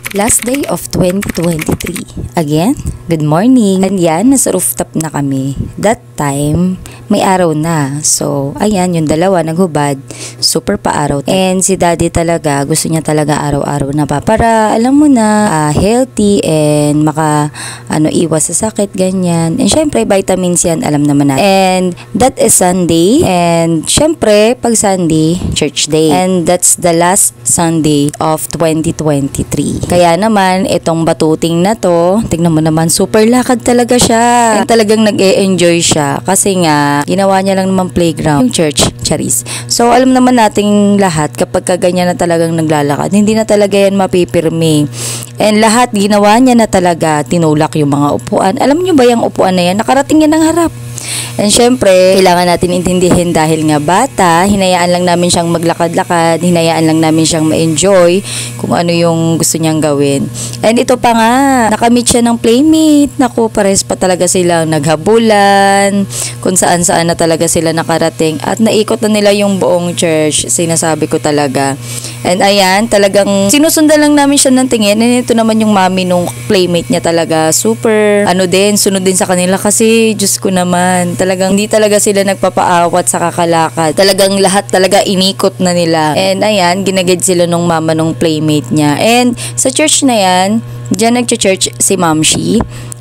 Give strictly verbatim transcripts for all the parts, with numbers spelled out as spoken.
Last day of twenty twenty-three. Again, good morning. And yan, nasa rooftop na kami. That time, may araw na. So, ayan, yung dalawa naghubad. Super pa-araw. And si daddy talaga, gusto niya talaga araw-araw na pa. Para, alam mo na, uh, healthy and maka, ano, iwas sa sakit, ganyan. And syempre, vitamins yan, alam naman natin. And that is Sunday. And syempre, pag Sunday, church day. And that's the last Sunday of twenty twenty-three. Kaya naman, itong batuting na to, tignan mo naman, super lakad talaga siya. And talagang nag-e-enjoy siya. Kasi nga, ginawa niya lang naman playground. Yung church, charis. So, alam naman nating lahat, kapag kaganyan na talagang naglalakad, hindi na talaga yan mapipirmi. And lahat, ginawa niya na talaga, tinulak yung mga upuan. Alam niyo ba yung upuan na yan? Nakarating yan ng harap. And syempre, kailangan natin intindihin dahil nga bata, hinayaan lang namin siyang maglakad-lakad, hinayaan lang namin siyang ma-enjoy kung ano yung gusto niyang gawin. And ito pa nga, nakamit siya ng playmate. Naku, pares pa talaga silang naghabulan, kung saan-saan na talaga sila nakarating. At naikot na nila yung buong church, sinasabi ko talaga. And ayan, talagang sinusundan lang namin siya ng tingin. And ito naman yung mami nung playmate niya talaga. Super, ano din, sunod din sa kanila kasi, Diyos ko naman, talagang hindi talaga sila nagpapaawat sa kakalakad. Talagang lahat talaga inikot na nila. And ayan, ginagid sila nung mama nung playmate niya. And sa church na yan, dyan nag-church si Ma'am Shi.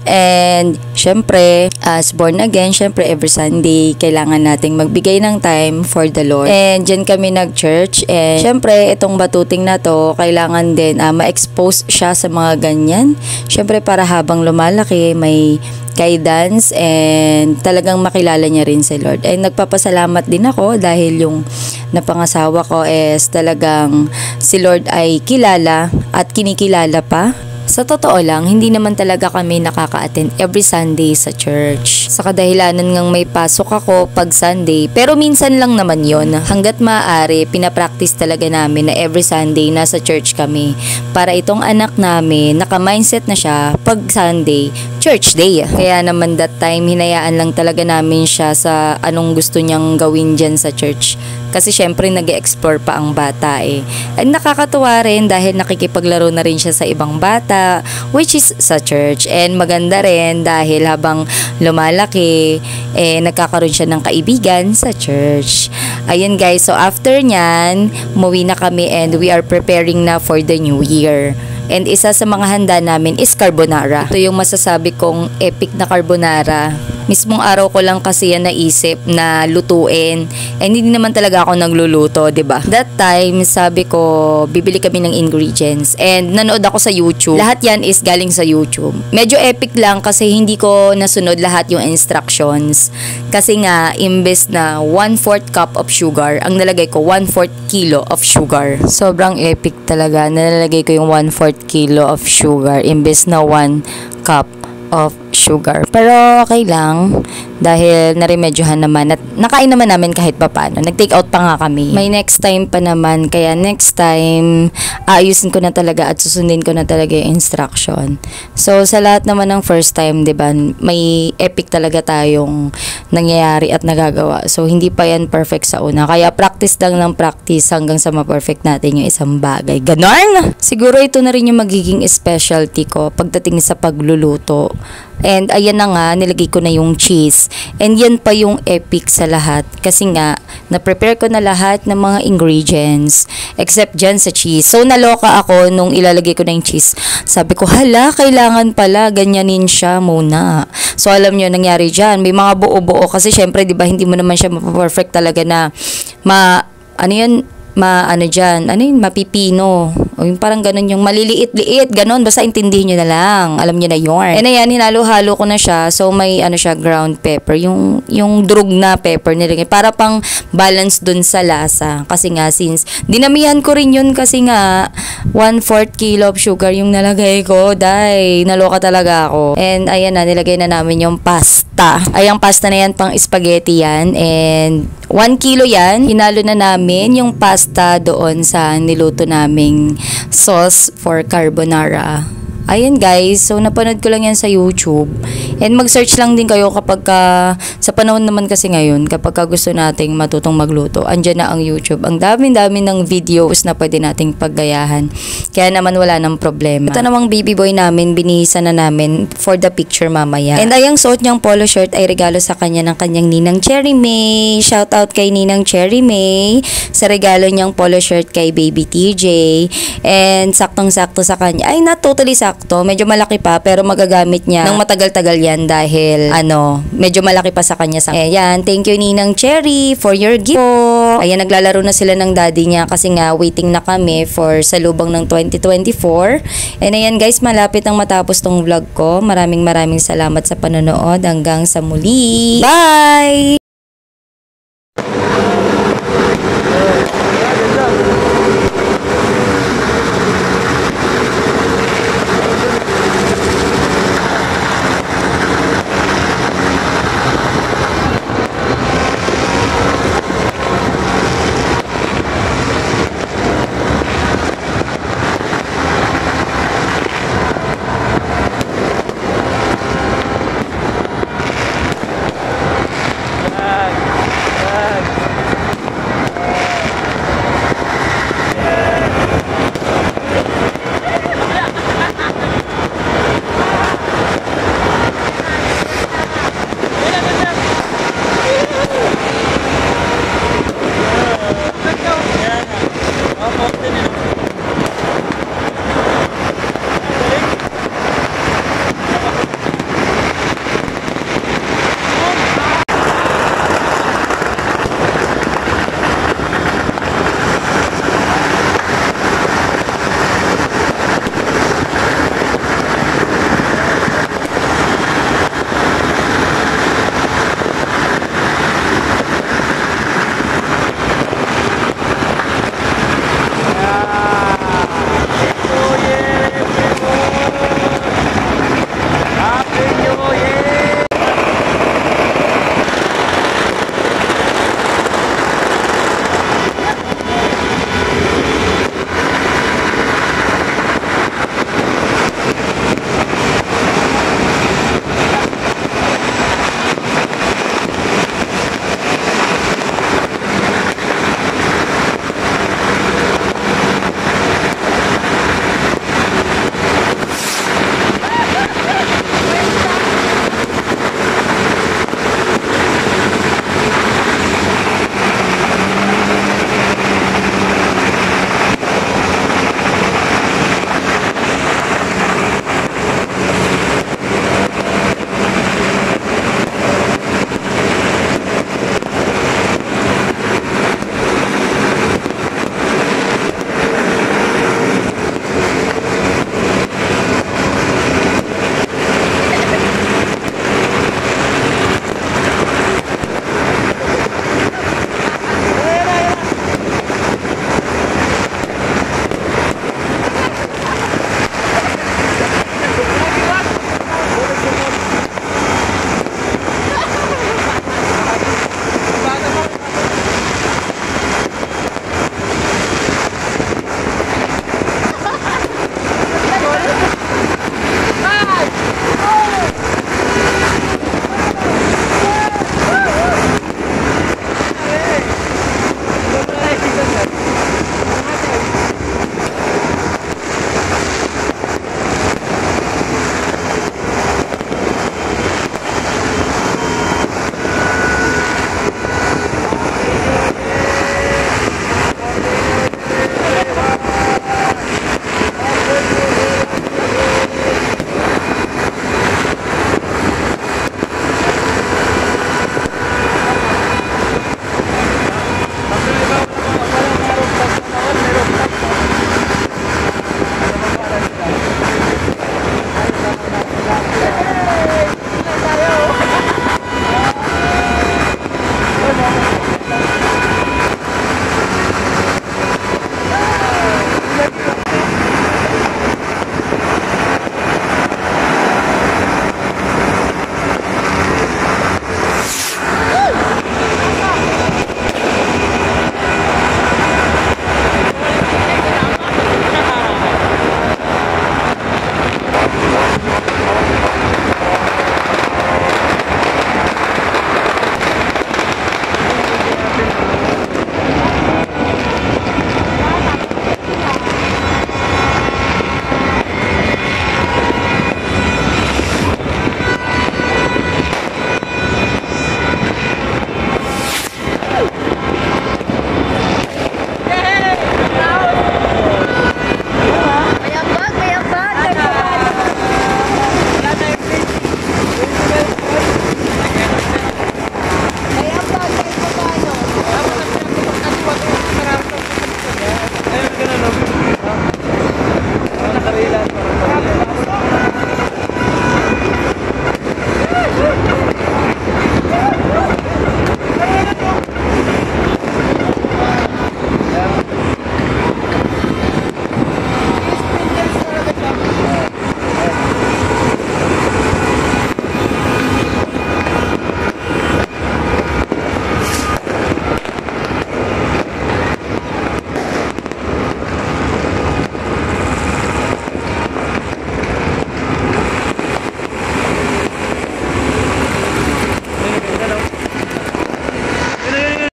And syempre, as born again, syempre every Sunday, kailangan nating magbigay ng time for the Lord. And dyan kami nag-church. And syempre, itong batuting na to, kailangan din uh, ma-expose siya sa mga ganyan. Syempre, para habang lumalaki, may guidance and talagang makilala niya rin si Lord. And nagpapasalamat din ako dahil yung napangasawa ko is talagang si Lord ay kilala at kinikilala pa. Sa totoo lang, hindi naman talaga kami nakaka-attend every Sunday sa church. Sa kadahilanan ngang may pasok ako pag Sunday, pero minsan lang naman yon. Hanggat maaari, pinapractice talaga namin na every Sunday nasa church kami. Para itong anak namin, naka-mindset na siya pag Sunday, church day. Kaya naman that time, hinayaan lang talaga namin siya sa anong gusto niyang gawin dyan sa church. Kasi syempre nag-e-explore pa ang bata eh. And nakakatuwa rin dahil nakikipaglaro na rin siya sa ibang bata, which is sa church. And maganda rin dahil habang lumalaki, eh, nagkakaroon siya ng kaibigan sa church. Ayun guys, so after nyan, umuwi na kami and we are preparing na for the new year. And isa sa mga handa namin is carbonara. Ito yung masasabi kong epic na carbonara. Mismong araw ko lang kasi yan naisip na lutuin. And hindi naman talaga ako nagluluto, diba? That time, sabi ko, bibili kami ng ingredients. And nanood ako sa YouTube. Lahat yan is galing sa YouTube. Medyo epic lang kasi hindi ko nasunod lahat yung instructions. Kasi nga, imbes na one fourth cup of sugar, ang nalagay ko one fourth kilo of sugar. Sobrang epic talaga. Nalalagay ko yung one fourth kilo of sugar imbes na one cup of sugar. Pero okay lang dahil naremedyohan naman at nakain naman namin kahit papano. Nag-take out pa nga kami. May next time pa naman kaya next time aayusin ko na talaga at susundin ko na talaga yung instruction. So sa lahat naman ng first time, 'di ba? May epic talaga tayong nangyayari at nagagawa. So hindi pa yan perfect sa una. Kaya practice lang ng practice hanggang sa ma-perfect natin yung isang bagay. Ganon! Siguro ito na rin yung magiging specialty ko pagdating sa pagluluto. And ayan na nga, nilagay ko na yung cheese. And yan pa yung epic sa lahat. Kasi nga, na-prepare ko na lahat ng mga ingredients. Except dyan sa cheese. So, naloka ako nung ilalagay ko na yung cheese. Sabi ko, hala, kailangan pala ganyanin siya muna. So, alam nyo, nangyari dyan. May mga buo-buo. Kasi syempre, di ba, hindi mo naman siya ma-perfect talaga na ma, ano yun, ma ano dyan, ano yun, mapipino. O yung parang ganun, yung maliliit-liit, ganun. Basta intindihin nyo na lang. Alam nyo na yun. And ayan, hinalo-halo ko na siya. So, may ano siya, ground pepper. Yung, yung drug na pepper nilagay. Para pang balance dun sa lasa. Kasi nga, since, dinamihan ko rin yun kasi nga, one fourth kilo of sugar yung nalagay ko. Day, naloka talaga ako. And ayan na, nilagay na namin yung pasta. Ay, ang pasta na yan, pang spaghetti yan. And one kilo yan. Hinalo na namin yung pasta doon sa niluto naming sauce for carbonara. Ayan guys, so napanood ko lang yan sa YouTube. And mag-search lang din kayo kapag ka, sa panahon naman kasi ngayon, kapag ka gusto nating matutong magluto, andyan na ang YouTube. Ang dami-dami ng videos na pwede nating paggayahan. Kaya naman wala nang problema. Ito namang baby boy namin, binihisa na namin for the picture mamaya. And ayang suot niyang polo shirt ay regalo sa kanya ng kanyang ninang Cherry May. Shout out kay ninang Cherry May sa regalo niyang polo shirt kay baby T J. And saktong-sakto sa kanya. Ay, not totally sakto. Medyo malaki pa pero magagamit niya ng matagal-tagal yan dahil ano, medyo malaki pa sa kanya. Ayan, thank you ninang Cherry for your gift po. Ayan, naglalaro na sila ng daddy niya kasi nga waiting na kami for salubong ng twenty twenty-four. And ayan guys, malapit ang matapos tong vlog ko. Maraming maraming salamat sa panonood. Hanggang sa muli. Bye!